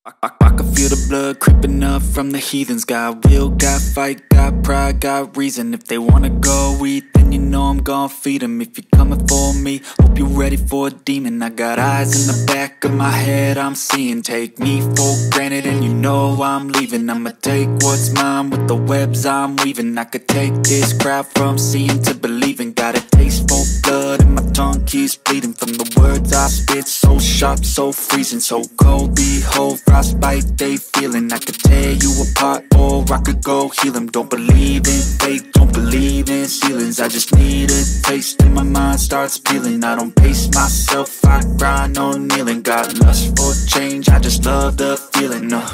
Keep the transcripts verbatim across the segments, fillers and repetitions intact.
I, I, I can feel the blood creeping up from the heathens. Got will, got fight, got pride, got reason. If they wanna go eat, then you know I'm gon' feed them. If you're coming for me, hope you're ready for a demon. I got eyes in the back of my head, I'm seeing. Take me for granted and you know I'm leaving. I'ma take what's mine with the webs I'm weaving. I could take this crowd from seeing to believing. Got a taste for blood and my tongue keeps bleeding from the words I spit. So sharp, so freezing, so cold. Behold, frostbite they feeling. I could tear you apart or I could go heal them. Don't believe in fate, don't believe in ceilings. I just need a taste and my mind starts peeling. I don't pace myself, I grind on kneeling. Got lust for change, I just love the feeling. uh.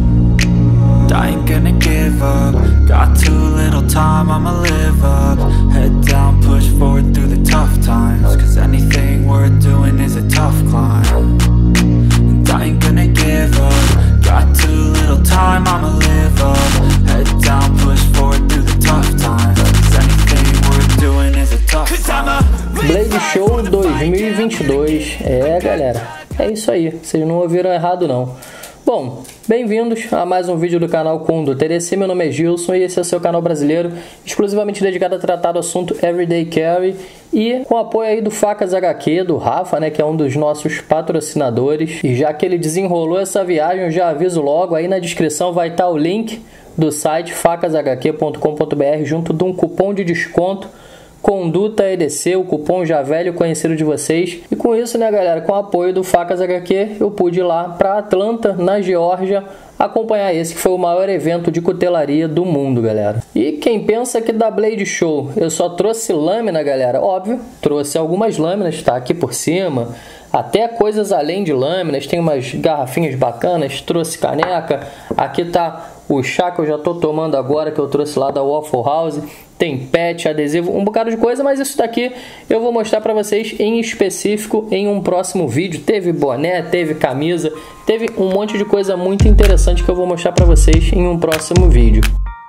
I ain't gonna give up. Got too little time, I'ma live up. Head down, push forward through the tough times. Cause anything worth doing is a tough climb. And I ain't gonna give up. Got too little time, I'ma live up. Head down, push forward through the tough times. Cause anything worth doing is a tough climb. Blade Show dois mil e vinte e dois. É, galera, é isso aí. Vocês não ouviram errado, não. Bom, bem-vindos a mais um vídeo do canal Kundo T D C. Meu nome é Gilson e esse é o seu canal brasileiro exclusivamente dedicado a tratar do assunto Everyday Carry e com apoio aí do Facas H Q, do Rafa, né, que é um dos nossos patrocinadores. E já que ele desenrolou essa viagem, eu já aviso logo, aí na descrição vai estar o link do site facas h q ponto com ponto b r junto de um cupom de desconto Conduta E D C, o cupom já velho conhecido de vocês. E com isso, né, galera, com o apoio do Facas H Q, eu pude ir lá para Atlanta, na Geórgia, acompanhar esse que foi o maior evento de cutelaria do mundo, galera. E quem pensa que da Blade Show eu só trouxe lâmina, galera, óbvio, trouxe algumas lâminas, tá aqui por cima, até coisas além de lâminas, tem umas garrafinhas bacanas, trouxe caneca, aqui tá o chá que eu já tô tomando agora, que eu trouxe lá da Waffle House, tem pet, adesivo, um bocado de coisa, mas isso daqui eu vou mostrar para vocês em específico em um próximo vídeo. Teve boné, teve camisa, teve um monte de coisa muito interessante que eu vou mostrar para vocês em um próximo vídeo.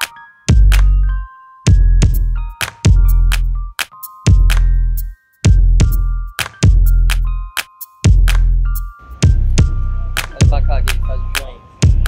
Olha pra cá, Gui, faz o joinha.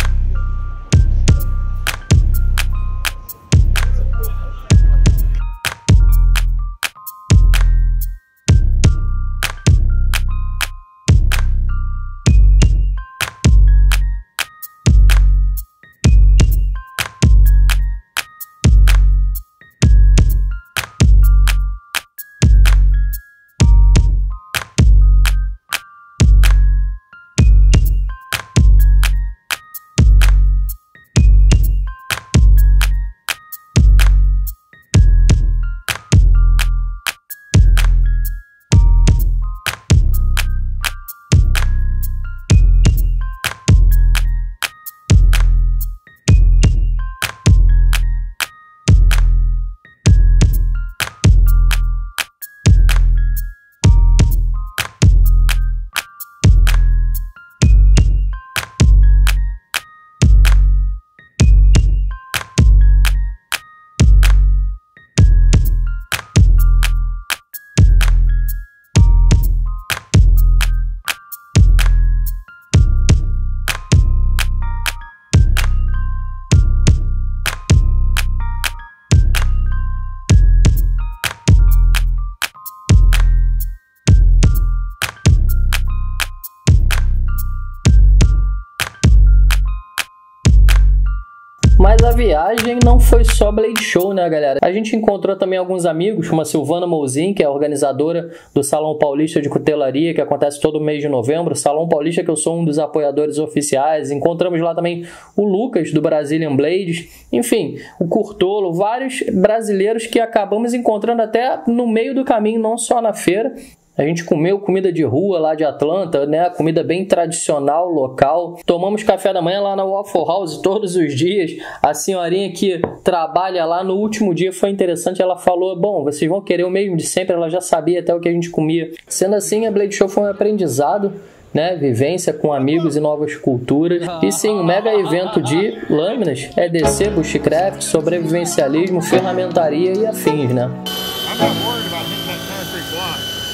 Mas a viagem não foi só Blade Show, né, galera? A gente encontrou também alguns amigos, como a Silvana Mouzin, que é a organizadora do Salão Paulista de Cutelaria, que acontece todo mês de novembro. Salão Paulista, que eu sou um dos apoiadores oficiais. Encontramos lá também o Lucas, do Brazilian Blades. Enfim, o Curtolo, vários brasileiros que acabamos encontrando até no meio do caminho, não só na feira. A gente comeu comida de rua lá de Atlanta, né? Comida bem tradicional, local. Tomamos café da manhã lá na Waffle House todos os dias. A senhorinha que trabalha lá no último dia foi interessante. Ela falou, bom, vocês vão querer o mesmo de sempre. Ela já sabia até o que a gente comia. Sendo assim, a Blade Show foi um aprendizado, né? Vivência com amigos e novas culturas. E sim, um mega evento de lâminas, E D C, bushcraft, sobrevivencialismo, ferramentaria e afins, né?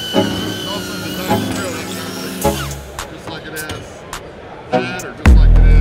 Just like it is that, or just like it is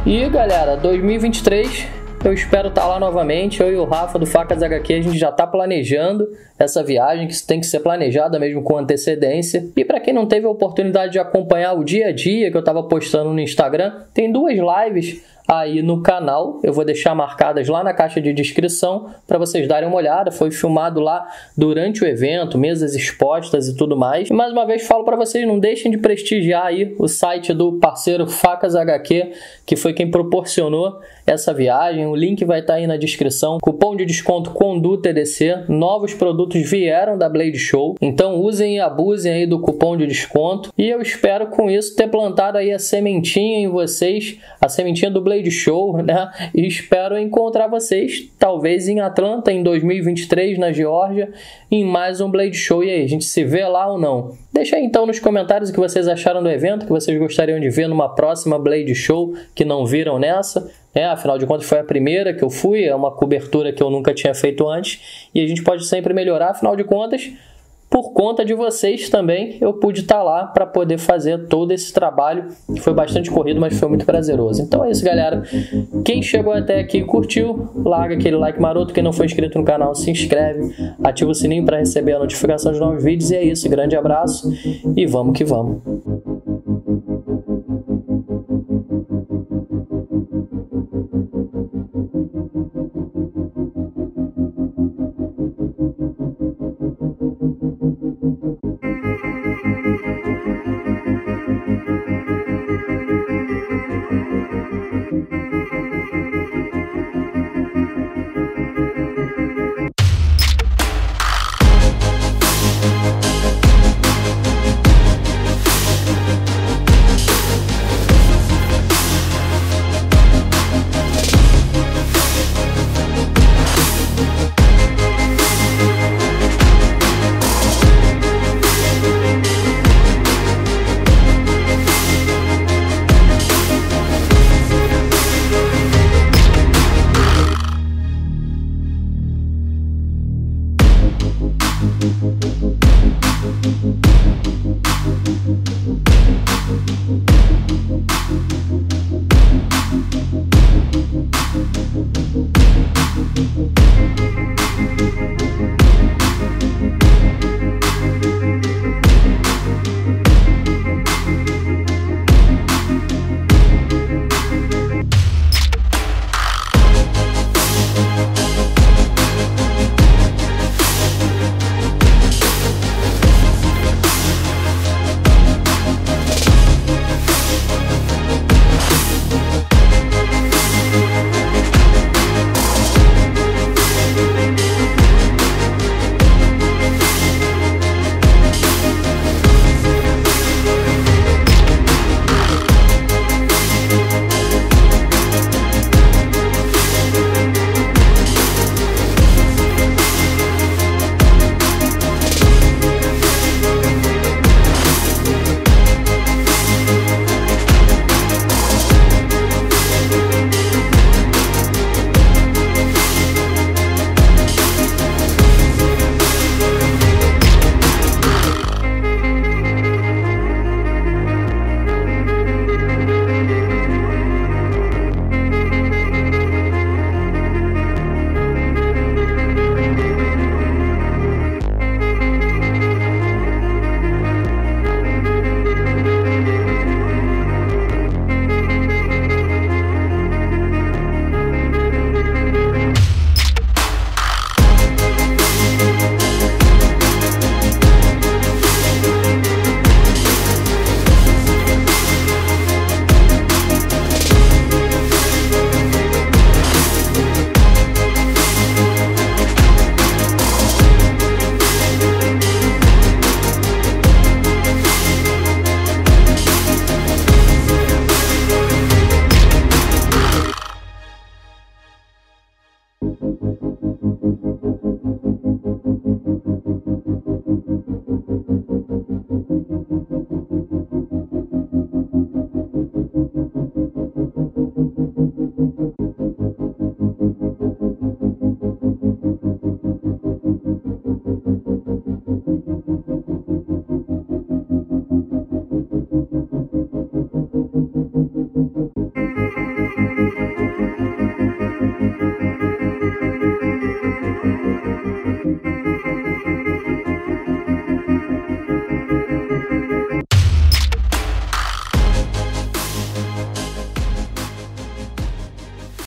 E galera, dois mil e vinte e três eu espero estar lá novamente. Eu e o Rafa do Facas H Q, a gente já está planejando essa viagem, que tem que ser planejada mesmo com antecedência. E para quem não teve a oportunidade de acompanhar o dia a dia que eu estava postando no Instagram, tem duas lives aí no canal, eu vou deixar marcadas lá na caixa de descrição para vocês darem uma olhada. Foi filmado lá durante o evento, mesas expostas e tudo mais. E mais uma vez falo para vocês, não deixem de prestigiar aí o site do parceiro Facas H Q, que foi quem proporcionou essa viagem. O link vai estar aí na descrição. Cupom de desconto CONDUTEDC. Novos produtos vieram da Blade Show, então usem e abusem aí do cupom de desconto. E eu espero com isso ter plantado aí a sementinha em vocês, a sementinha do Blade Show, né? E espero encontrar vocês, talvez em Atlanta em dois mil e vinte e três, na Geórgia, em mais um Blade Show. E aí, a gente se vê lá ou não? Deixa aí então nos comentários o que vocês acharam do evento, que vocês gostariam de ver numa próxima Blade Show que não viram nessa. É, afinal de contas foi a primeira que eu fui, é uma cobertura que eu nunca tinha feito antes, e a gente pode sempre melhorar. Afinal de contas, por conta de vocês também, eu pude estar lá para poder fazer todo esse trabalho, que foi bastante corrido, mas foi muito prazeroso. Então é isso, galera. Quem chegou até aqui e curtiu, larga aquele like maroto. Quem não foi inscrito no canal, se inscreve, ativa o sininho para receber a notificação de novos vídeos. E é isso, grande abraço e vamos que vamos.